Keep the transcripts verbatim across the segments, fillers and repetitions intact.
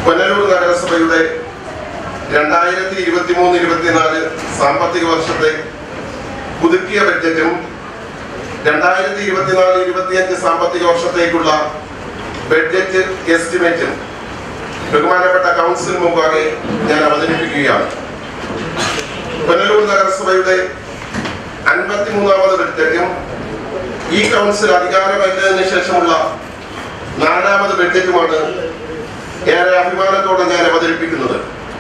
പുനലൂർ നഗരസഭയുടെ രണ്ടായിരത്തി ഇരുപത്തി മൂന്ന് ഇരുപത്തിനാല് സാമ്പത്തിക വർഷത്തെ പുതുക്കിയ ബഡ്ജറ്റും രണ്ടായിരത്തി ഇരുപത്തിനാല് ഇരുപത്തിയഞ്ച് സാമ്പത്തിക വർഷത്തേക്കുള്ള ബഡ്ജറ്റ് എസ്റ്റിമേറ്റും ബഹുമാനപ്പെട്ട കൗൺസിൽ മുമ്പാകെ ഞാൻ അവതരിപ്പിക്കുകയാണ്. പുനലൂർ നഗരസഭയുടെ അൻപത്തിമൂന്നാമത് ബഡ്ജറ്റും ഈ കൗൺസിൽ അധികാരമേറ്റതിനു ശേഷമുള്ള നാലാമത് ബഡ്ജറ്റുമാണ് ഏറെ അഭിമാനത്തോടെ ഞാൻ അവതരിപ്പിക്കുന്നത്.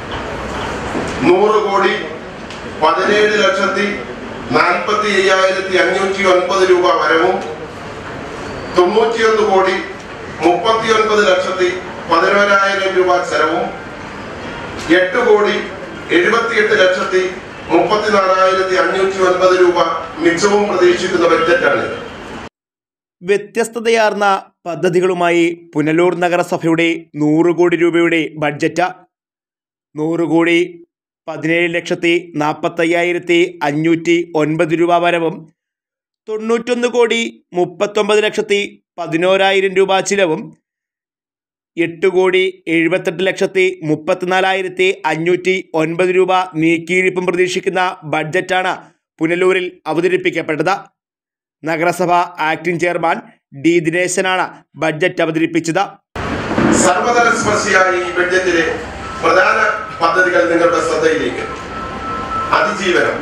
നൂറ് കോടി പതിനേഴ് ലക്ഷത്തി നാൽപ്പത്തി അയ്യായിരത്തി അഞ്ഞൂറ്റി ഒൻപത് രൂപ വരവും തൊണ്ണൂറ്റിയൊന്ന് കോടി മുപ്പത്തി ഒൻപത് ലക്ഷത്തി പതിനോരായിരം രൂപ ചെലവും എട്ട് കോടി എഴുപത്തിയെട്ട് ലക്ഷത്തി മുപ്പത്തിനാലായിരത്തി അഞ്ഞൂറ്റി ഒൻപത് രൂപ മിച്ചവും പ്രതീക്ഷിക്കുന്ന ബഡ്ജറ്റാണ്. വ്യത്യസ്തതയാർന്ന പദ്ധതികളുമായി പുനലൂർ നഗരസഭയുടെ നൂറ് കോടി രൂപയുടെ ബഡ്ജറ്റ്. നൂറ് കോടി പതിനേഴ് ലക്ഷത്തി നാൽപ്പത്തയ്യായിരത്തി അഞ്ഞൂറ്റി ഒൻപത് രൂപ വരവും തൊണ്ണൂറ്റൊന്ന് കോടി മുപ്പത്തൊമ്പത് ലക്ഷത്തി പതിനോരായിരം രൂപ ചിലവും എട്ട് കോടി എഴുപത്തെട്ട് ലക്ഷത്തി മുപ്പത്തിനാലായിരത്തി അഞ്ഞൂറ്റി ഒൻപത് രൂപ നീക്കിയിരിപ്പും പ്രതീക്ഷിക്കുന്ന ബഡ്ജറ്റാണ് പുനലൂരിൽ അവതരിപ്പിക്കപ്പെട്ടത്. നഗരസഭ ആക്ടിംഗ് ചെയർമാൻ ഡി ദിനേശനാണ് ബഡ്ജറ്റ് അവതരിപ്പിച്ചത്. സർവതല സ്പർശിയായ ഈ ബഡ്ജറ്റിലെ പ്രധാന പദ്ധതികൾ നിങ്ങളുടെ ശ്രദ്ധയിലേക്ക്. അതിജീവനം.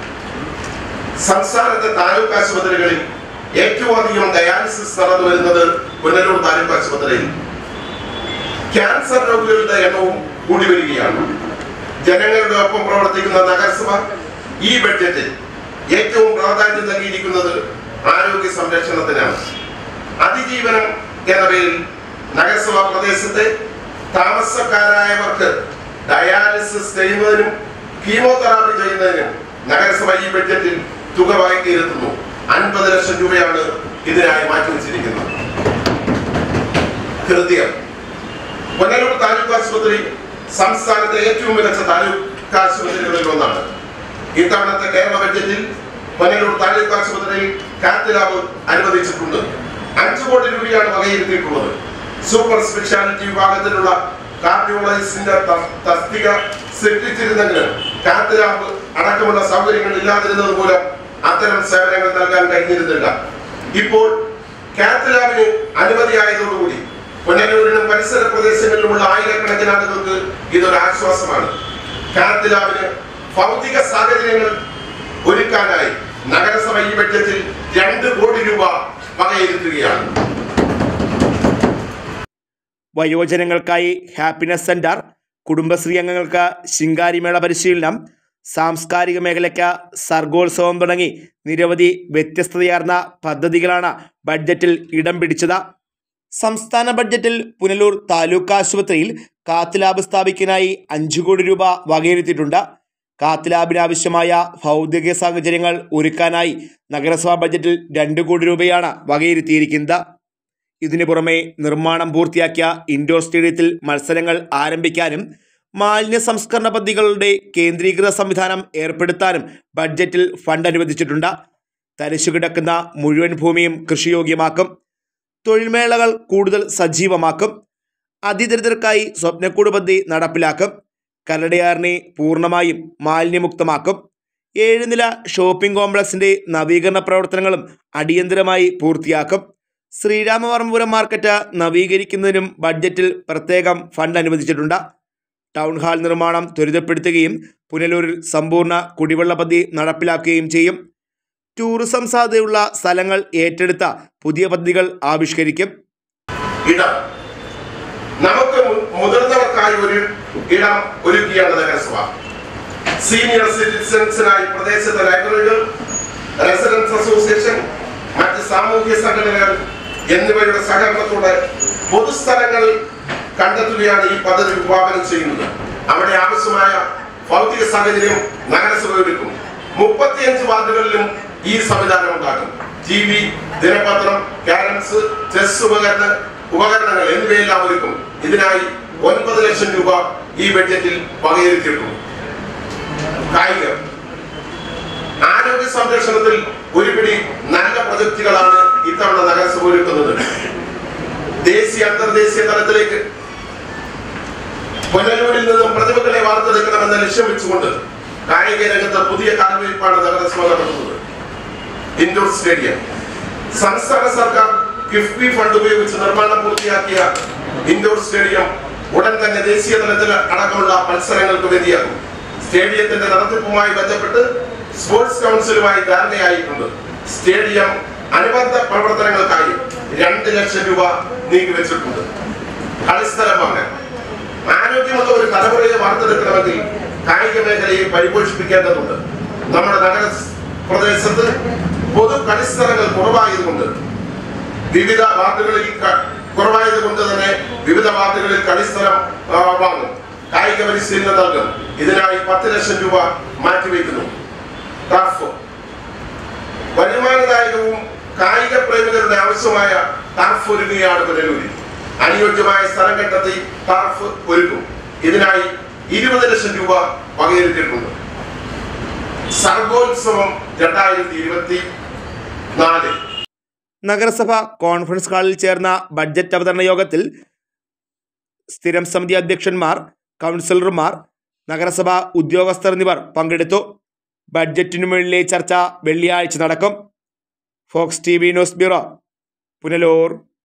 സംസ്ഥാനത്തെ താലൂക്ക് ആശുപത്രികളിൽ ഏറ്റവും അധികം ഡയാലിസിസ് നടന്നു വരുന്നത് പുനലൂർ താലൂക്ക് ആശുപത്രിയിൽ. ക്യാൻസർ രോഗികളുടെ എണ്ണവും കൂടി വരികയാണ്. ജനങ്ങളുടെ ഒപ്പം പ്രവർത്തിക്കുന്ന നഗരസഭ ഈ ബഡ്ജറ്റിൽ ഏറ്റവും പ്രാധാന്യം നൽകിയിരിക്കുന്നത് ആരോഗ്യ സംരക്ഷണത്തിനാണ്. അതിജീവനം എന്ന പേരിൽ നഗരസഭാ പ്രദേശത്തെ താമസക്കാരായവർക്ക് ഡയാലിസിസ് ചെയ്യുന്നതിനും കീമോതെറാപ്പി ചെയ്യുന്നതിനും നഗരസഭ ഈ ബഡ്ജറ്റിൽ തുക വാങ്ങിയിരുത്തുന്നു. അൻപത് ലക്ഷം രൂപയാണ് ഇതിനായി മാറ്റിവെച്ചിരിക്കുന്നത്. ഹൃദയം. പുനലൂർ താലൂക്ക് ആശുപത്രി സംസ്ഥാനത്തെ ഏറ്റവും മികച്ച താലൂക്ക് ആശുപത്രികളിൽ ഒന്നാണ്. ഇത്തവണത്തെ കേരള ബഡ്ജറ്റിൽ പുനലൂർ താലൂക്ക് ആശുപത്രിയിൽ കാത്ത് ലാബ് അനുവദിച്ചിട്ടുണ്ട്. അഞ്ചു കോടി രൂപയാണ് വകയിരുത്തിയിട്ടുള്ളത്. സൂപ്പർ സ്പെഷ്യാലിറ്റി വിഭാഗത്തിലുള്ള കാർഡിയോളജിസ്റ്റിന്റെ തസ്തിക സൃഷ്ടിച്ചിരുന്നെങ്കിലും കാത്ത് ലാബ് അടക്കമുള്ള സൗകര്യങ്ങൾ ഇല്ലാതിരുന്നത് മൂലം അത്തരം സേവനങ്ങൾ നൽകാൻ കഴിഞ്ഞിരുന്നില്ല. ഇപ്പോൾ കാത്ത് ലാബിന് അനുമതിയായതോടുകൂടി പുനലൂരിനും പരിസര പ്രദേശങ്ങളിലുമുള്ള ആയിരക്കണക്കിന് ആളുകൾക്ക് ഇതൊരു ആശ്വാസമാണ്. കാത്ത് ലാബിന് ഭൗതിക സാഹചര്യങ്ങൾ ഒരുക്കാനായി നഗരസഭ ഈ ബഡ്ജറ്റിൽ രണ്ട് കോടി രൂപ വകയിരുത്തുകയാണ്. വയോജനങ്ങൾക്കായി ഹാപ്പിനെസ് സെന്റർ, കുടുംബശ്രീ അംഗങ്ങൾക്ക് ശിങ്കാരിമേള പരിശീലനം, സാംസ്കാരിക മേഖലയ്ക്ക് സർഗോത്സവം തുടങ്ങി നിരവധി വ്യത്യസ്തതയാർന്ന പദ്ധതികളാണ് ബഡ്ജറ്റിൽ ഇടം പിടിച്ചത്. സംസ്ഥാന ബഡ്ജറ്റിൽ പുനലൂർ താലൂക്ക് ആശുപത്രിയിൽ കാത്ത് ലാബ് സ്ഥാപിക്കാനായി അഞ്ചു കോടി രൂപ വകയിരുത്തിയിട്ടുണ്ട്. കാത്ത് ലാബിനാവശ്യമായ ഭൗതിക സാഹചര്യങ്ങൾ ഒരുക്കാനായി നഗരസഭാ ബഡ്ജറ്റിൽ രണ്ട് കോടി രൂപയാണ് വകയിരുത്തിയിരിക്കുന്നത്. ഇതിനു പുറമെ നിർമ്മാണം പൂർത്തിയാക്കിയ ഇൻഡോർ സ്റ്റേഡിയത്തിൽ മത്സരങ്ങൾ ആരംഭിക്കാനും മാലിന്യ സംസ്കരണ പദ്ധതികളുടെ കേന്ദ്രീകൃത സംവിധാനം ഏർപ്പെടുത്താനും ബഡ്ജറ്റിൽ ഫണ്ട് അനുവദിച്ചിട്ടുണ്ട്. തരിശുകിടക്കുന്ന മുഴുവൻ ഭൂമിയും കൃഷിയോഗ്യമാക്കും. തൊഴിൽമേളകൾ കൂടുതൽ സജീവമാക്കും. അതിദരിദ്രർക്കായി സ്വപ്നക്കൂട് പദ്ധതി നടപ്പിലാക്കും. കല്ലടയാറിനെ പൂർണ്ണമായും മാലിന്യമുക്തമാക്കും. ഏഴുനില ഷോപ്പിംഗ് കോംപ്ലക്സിന്റെ നവീകരണ പ്രവർത്തനങ്ങളും അടിയന്തരമായി പൂർത്തിയാക്കും. ശ്രീരാമവർമ്മപുരം മാർക്കറ്റ് നവീകരിക്കുന്നതിനും ബഡ്ജറ്റിൽ പ്രത്യേകം ഫണ്ട് അനുവദിച്ചിട്ടുണ്ട്. ടൗൺ ഹാൾ നിർമ്മാണം ത്വരിതപ്പെടുത്തുകയും പുനലൂരിൽ സമ്പൂർണ്ണ കുടിവെള്ള പദ്ധതി നടപ്പിലാക്കുകയും ചെയ്യും. ടൂറിസം സാധ്യതയുള്ള സ്ഥലങ്ങൾ ഏറ്റെടുത്ത പുതിയ പദ്ധതികൾ ആവിഷ്കരിക്കും. ഇടം. നമുക്ക് മുതിർന്നവർക്കായി ഒരു ഇടം ഒരുക്കിയാണ് നഗരസഭ. സീനിയർ സിറ്റിസൺസിനായി പ്രദേശത്തെ ലൈബ്രറികൾ, റെസിഡൻസ് അസോസിയേഷൻ, മറ്റ് സാമൂഹ്യ സംഘടനകൾ എന്നിവയുടെ സഹകരണത്തോടെ പൊതുസ്ഥലങ്ങൾ കണ്ടെത്തുകയാണ് ഈ പദ്ധതി വിഭാവനം ചെയ്യുന്നത്. അവിടെ ആവശ്യമായ ഭൗതിക സാഹചര്യം നഗരസഭ ഒരുക്കും. മുപ്പത്തിയഞ്ച് വാർഡുകളിലും ഈ സംവിധാനം ഉണ്ടാക്കും. ടി വി, ദിനപത്രം, ക്യാരംസ്, ചെസ് ഉപകരണ ഉപകരണങ്ങൾ എന്നിവയെല്ലാം ഒരുക്കും. ഇതിനായി ഒൻപത് ലക്ഷം രൂപ ഈ ബഡ്ജറ്റിൽ വകയിരുത്തിയിട്ടുണ്ട്. കായികം. ആരോഗ്യ സംരക്ഷണത്തിൽ ഒരുപിടി നല്ല പ്രൊജക്ടുകളാണ് ഇത്തവണ നഗരസഭ ഒരുക്കുന്നത്. ദേശീയ അന്തർദേശീയ തലത്തിലേക്ക് നിന്നും പ്രതിഭകളെ വാർത്തെടുക്കണമെന്ന ലക്ഷ്യം വെച്ചുകൊണ്ട് കായിക രംഗത്ത് പുതിയ കാൽവയ്പാണ് നഗരസഭ നടത്തുന്നത്. ഇൻഡോർ സ്റ്റേഡിയം സംസ്ഥാന സർക്കാർ കിഫ്ബി ഫണ്ട് ഉപയോഗിച്ച് നിർമ്മാണം പൂർത്തിയാക്കിയ ഇൻഡോർ സ്റ്റേഡിയം ഉടൻ തന്നെ ദേശീയ തലത്തിൽ അടക്കമുള്ള മത്സരങ്ങൾക്ക് വേദിയാകും. സ്റ്റേഡിയത്തിന്റെ നടത്തിപ്പുമായി ബന്ധപ്പെട്ട് സ്പോർട്സ് കൗൺസിലുമായി ധാരണയായിട്ടുണ്ട്. സ്റ്റേഡിയം അനുബന്ധ പ്രവർത്തനങ്ങൾക്കായി രണ്ട് ലക്ഷം രൂപ നീക്കിവെച്ചിട്ടുണ്ട്. കളിസ്ഥലം വാങ്ങാൻ ആരോഗ്യമുള്ള ഒരു തലമുറയെ വാർത്തെടുക്കണമെങ്കിൽ കായിക മേഖലയെ പരിപോഷിപ്പിക്കേണ്ടതുണ്ട്. നമ്മുടെ നഗര പ്രദേശത്ത് പൊതു കളിസ്ഥലങ്ങൾ കുറവായതുകൊണ്ട് വിവിധ വാർഡുകളിൽ കുറവായത് കൊണ്ട് തന്നെ വിവിധ വാർഡുകളിൽ കളിസ്ഥലം വാങ്ങും, കായിക പരിശീലനം നൽകും. ഇതിനായി പത്ത് ലക്ഷം രൂപ മാറ്റിവെക്കുന്നു. ടർഫ് വരുമാനദായകവും കായിക പ്രേമികളുടെ ആവശ്യമായ ടർഫ് ഒരുങ്ങുകയാണ് പുനലൂരിൽ. അനുയോജ്യമായ സ്ഥലം കണ്ടെത്തി ടർഫ് ഒരുക്കും. ഇതിനായി ഇരുപത് ലക്ഷം രൂപ വകയിരുത്തിയിട്ടുണ്ട്. സർഗോത്സവം രണ്ടായിരത്തി ഇരുപത്തി നാല് നഗരസഭ കോൺഫറൻസ് ഹാളിൽ ചേർന്ന ബഡ്ജറ്റ് അവതരണ യോഗത്തിൽ സ്ഥിരം സമിതി അധ്യക്ഷന്മാർ, കൗൺസിലർമാർ, നഗരസഭ ഉദ്യോഗസ്ഥർ എന്നിവർ പങ്കെടുത്തു. ബഡ്ജറ്റിനുമുള്ളിലെ ചർച്ച വെള്ളിയാഴ്ച നടക്കും. Fox T V news bureau, Punalur.